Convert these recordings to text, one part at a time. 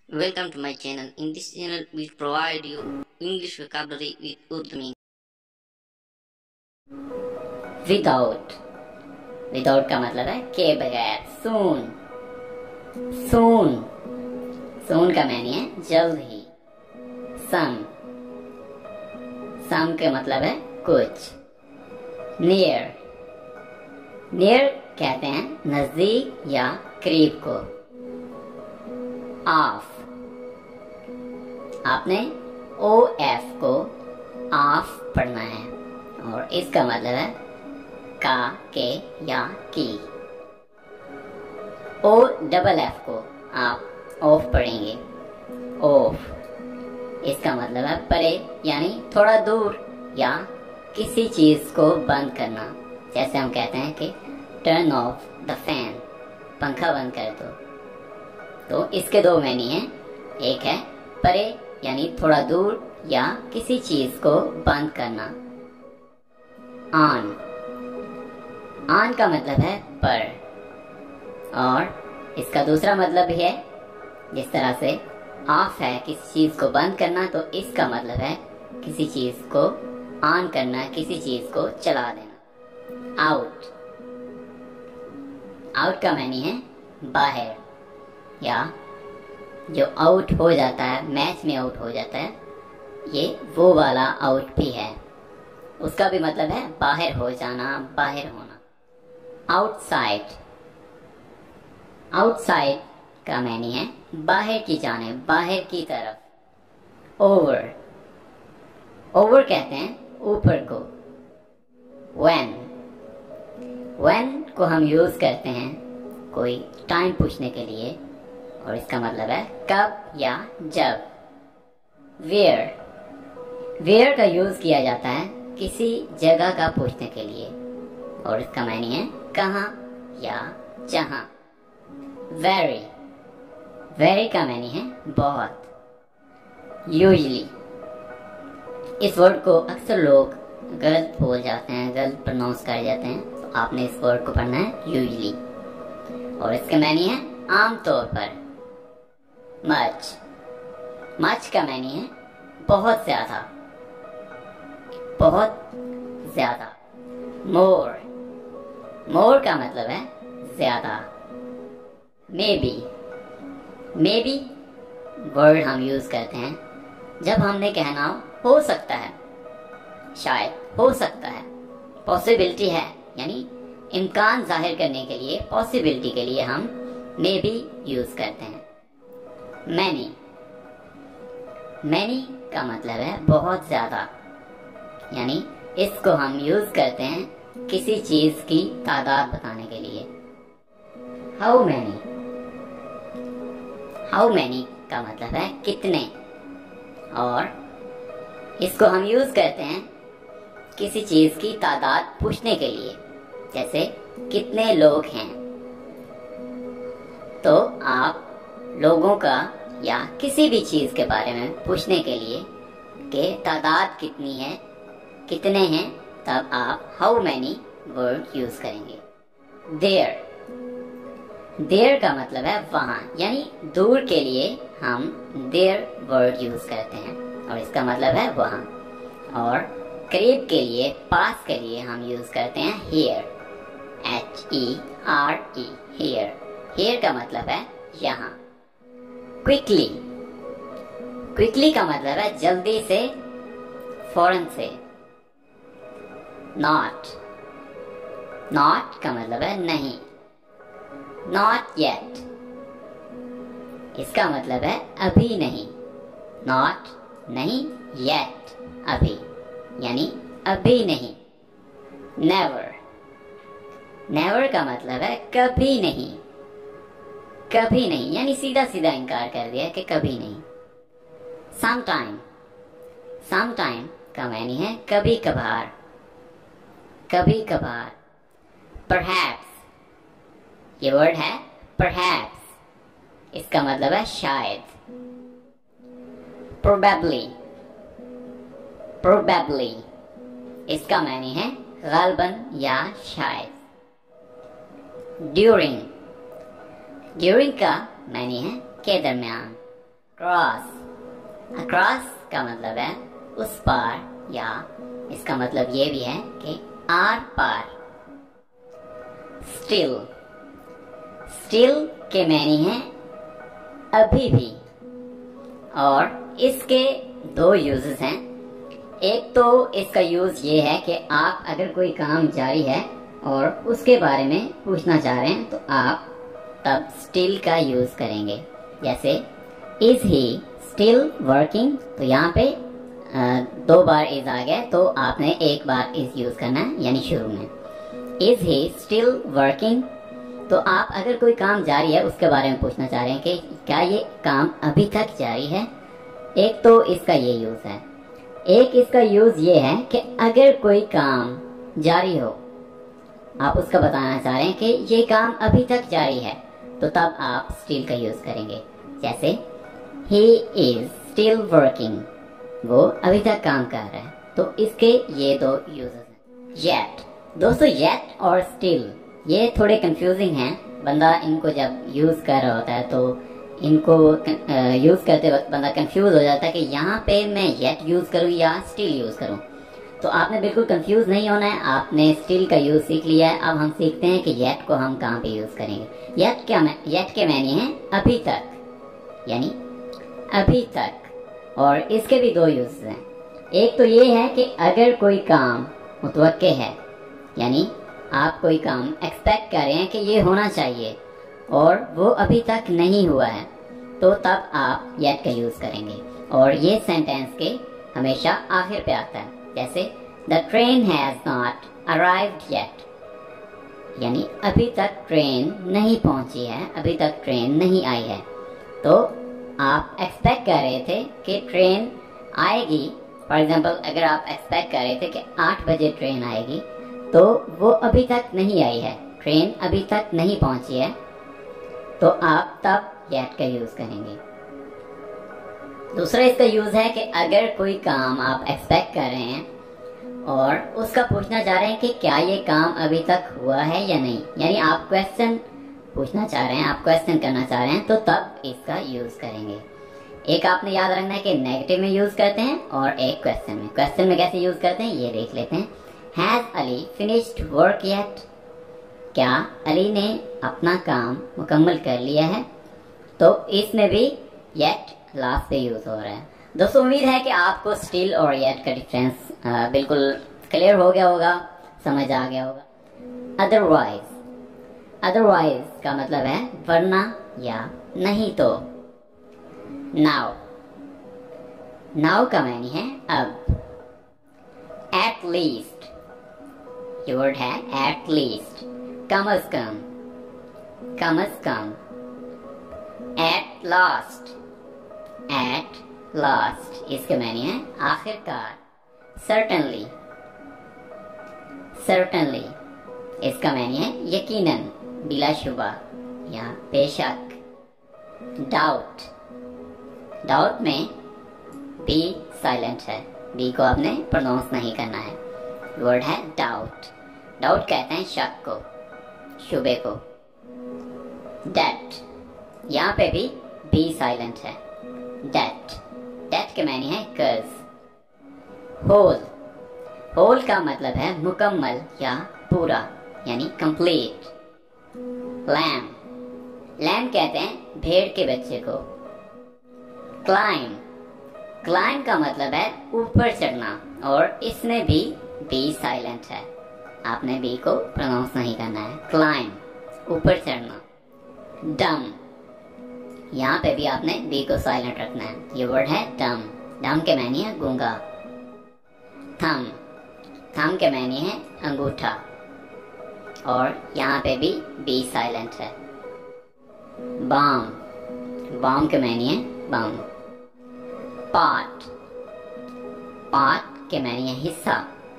Welcome to my channel. In this channel, we provide you English vocabulary with Urdu meaning. Without without का मतलब है के बगैर। सून सून सून का मानी है जल्द ही। सम सम का मतलब है कुछ। नियर नियर कहते हैं नजदीक या करीब को। ऑफ आपने ओ एफ को ऑफ पढ़ना है और इसका मतलब है का, के या की। ओ डबल एफ को आप ऑफ पढ़ेंगे। ऑफ इसका मतलब है परे यानी थोड़ा दूर या किसी चीज को बंद करना। जैसे हम कहते हैं कि टर्न ऑफ द फैन, पंखा बंद कर दो। तो इसके दो मीनिंग हैं। एक है परे यानी थोड़ा दूर या किसी चीज को बंद करना। ऑन ऑन का मतलब है पर, और इसका दूसरा मतलब भी है। जिस तरह से ऑफ है किसी चीज को बंद करना, तो इसका मतलब है किसी चीज को ऑन करना, किसी चीज को चला देना। आउट आउट का मानी है बाहर, या जो आउट हो जाता है, मैच में आउट हो जाता है, ये वो वाला आउट भी है। उसका भी मतलब है बाहर हो जाना, बाहर होना। आउटसाइड आउटसाइड का मानी है बाहर की जानिब, बाहर की तरफ। ओवर ओवर कहते हैं ऊपर को। व्हेन व्हेन को हम यूज करते हैं कोई टाइम पूछने के लिए, और इसका मतलब है कब या जब। वेयर वेयर का यूज किया जाता है किसी जगह का पूछने के लिए, और इसका मानी है कहाँ या जहाँ। वेरी वेरी का मानी है बहुत। यूजली इस वर्ड को अक्सर लोग गलत बोल जाते हैं, गलत प्रोनाउंस कर जाते हैं, तो आपने इस वर्ड को पढ़ना है यूजली, और इसका मानी है आमतौर पर। मच मच का मानी है बहुत ज्यादा, बहुत ज्यादा। मोर मोर का मतलब है ज्यादा। मे बी वर्ड हम यूज करते हैं जब हमने कहना हो सकता है, शायद, हो सकता है, पॉसिबिलिटी है, यानी इम्कान जाहिर करने के लिए, पॉसिबिलिटी के लिए हम मे बी यूज करते हैं। मैनी मैनी का मतलब है बहुत ज्यादा, यानी इसको हम यूज करते हैं किसी चीज की तादाद बताने के लिए। हाउ मैनी का मतलब है कितने, और इसको हम यूज करते हैं किसी चीज की तादाद पूछने के लिए। जैसे कितने लोग हैं, तो आप लोगों का या किसी भी चीज के बारे में पूछने के लिए कि तादाद कितनी है, कितने हैं, तब आप हाउ मैनी वर्ड यूज करेंगे। देयर देयर का मतलब है वहां, यानी दूर के लिए हम देयर वर्ड यूज करते हैं, और इसका मतलब है वहां। और करीब के लिए, पास के लिए हम यूज करते हैं हियर, HERE, हियर। हियर का मतलब है यहाँ। क्विकली क्विकली का मतलब है जल्दी से, फौरन से। नॉट का मतलब है नहीं। नॉट येट इसका मतलब है अभी नहीं। नॉट नहीं, येट अभी, यानी अभी नहीं। नेवर का मतलब है कभी नहीं, कभी नहीं, यानी सीधा सीधा इनकार कर दिया कि कभी नहीं। समटाइम का मानी है कभी कभार, कभी कभार। परहैप्स ये वर्ड है परहैप्स, इसका मतलब है शायद। प्रोबेबली इसका मानी है गालबन या शायद। ड्यूरिंग का मानी है के दरमियान। क्रॉस। अक्रॉस का मतलब है उस पार, या इसका मतलब ये भी है कि आर पार। स्टिल। स्टिल के मानी है अभी भी, और इसके दो यूजेस हैं। एक तो इसका यूज ये है कि आप अगर कोई काम जारी है और उसके बारे में पूछना चाह रहे हैं तो आप तब स्टिल का यूज करेंगे। जैसे इज ही स्टिल वर्किंग, तो यहाँ पे दो बार इज आ गया, तो आपने एक बार इज यूज करना है, यानी शुरू में। इज ही स्टिल वर्किंग, तो आप अगर कोई काम जारी है उसके बारे में पूछना चाह रहे हैं कि क्या ये काम अभी तक जारी है। एक तो इसका ये यूज है। एक इसका यूज ये है कि अगर कोई काम जारी हो, आप उसका बताना चाह रहे हैं कि ये काम अभी तक जारी है, तो तब आप स्टिल का यूज करेंगे। जैसे ही इज स्टिल वर्किंग, वो अभी तक काम कर रहा है। तो इसके ये दो यूजेस हैं। येट। दोस्तों येट और स्टिल ये थोड़े कंफ्यूजिंग हैं। बंदा इनको जब यूज कर रहा होता है तो इनको यूज करते वक्त बंदा कंफ्यूज हो जाता है कि यहाँ पे मैं येट यूज करूँ या स्टिल यूज करूँ। तो आपने बिल्कुल कंफ्यूज नहीं होना है। आपने स्टिल का यूज सीख लिया है। अब हम सीखते हैं कि येट को हम कहाँ पे यूज करेंगे। येट के मायने हैं अभी तक, यानी अभी तक। और इसके भी दो यूज हैं। एक तो ये है कि अगर कोई काम मुतवक्के है, यानी आप कोई काम एक्सपेक्ट कर रहे हैं कि ये होना चाहिए और वो अभी तक नहीं हुआ है, तो तब आप येट का यूज करेंगे। और ये सेंटेंस के हमेशा आखिर पे आता है। जैसे the train has not arrived yet, यानी अभी तक ट्रेन नहीं पहुंची है, अभी तक ट्रेन नहीं आई है। तो आप एक्सपेक्ट कर रहे थे कि ट्रेन आएगी। फॉर एग्जाम्पल, अगर आप एक्सपेक्ट कर रहे थे कि 8 बजे ट्रेन आएगी, तो वो अभी तक नहीं आई है, ट्रेन अभी तक नहीं पहुंची है, तो आप तब येट का यूज करेंगे। दूसरा इसका यूज है कि अगर कोई काम आप एक्सपेक्ट कर रहे हैं और उसका पूछना चाह रहे हैं कि क्या ये काम अभी तक हुआ है या नहीं, यानी आप क्वेश्चन पूछना चाह रहे हैं, आप क्वेश्चन करना चाह रहे हैं, तो तब इसका यूज करेंगे। एक आपने याद रखना है कि नेगेटिव में यूज करते हैं और एक क्वेश्चन में। क्वेश्चन में कैसे यूज करते हैं ये देख लेते हैं। Has Ali finished work yet, क्या अली ने अपना काम मुकम्मल कर लिया है, तो इसमें भी येट लास्ट पे यूज हो रहा है। दोस्तों उम्मीद है कि आपको स्टिल और येट का डिफरेंस बिल्कुल क्लियर हो गया होगा, समझ आ गया होगा। अदरवाइज। अदरवाइज का मतलब है वरना या नहीं तो। नाउ। नाउ का मानी है अब। एट लीस्ट, ये वर्ड है एट लीस्ट, कम अज कम, कम अज कम। एट लास्ट, एट लास्ट इसके मानी है आखिरकार। सर्टेनली, सर्टेनली इसका मानी है यकीनन, बिलाशुबा या बेशक। डाउट। डाउट में बी साइलेंट है, बी को आपने प्रोनाउंस नहीं करना है। वर्ड है डाउट। डाउट कहते हैं शक को, शुबे को। डेट, यहाँ पे भी बी साइलेंट है। डेट, डेट के मानी है कर्ज। होल, होल का मतलब है मुकम्मल या पूरा, यानी कंप्लीट। लैम, लैम कहते हैं भेड़ के बच्चे को। क्लाइम, क्लाइम का मतलब है ऊपर चढ़ना, और इसमें भी बी साइलेंट है, आपने बी को प्रोनाउंस नहीं करना है। क्लाइम ऊपर चढ़ना। डम, यहाँ पे भी आपने बी को साइलेंट रखना है। ये वर्ड है डम। डम के मानी है गूंगा। थम, थम के मानी है अंगूठा, और यहाँ पे भी बी साइलेंट है। बाम, बाम के मानी है बम। पार्ट, पार्ट के मानी है हिस्सा।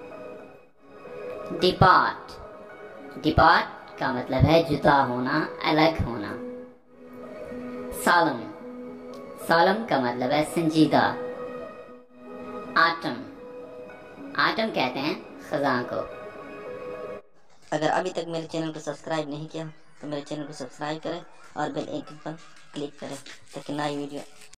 डिपार्ट, डिपार्ट का मतलब है जुदा होना, अलग होना। सालम, सालम का मतलब है संजीदा। आटम, आटम कहते हैं खजान को। अगर अभी तक मेरे चैनल को सब्सक्राइब नहीं किया तो मेरे चैनल को सब्सक्राइब करें और बेल आइकन पर क्लिक करें ताकि नई वीडियो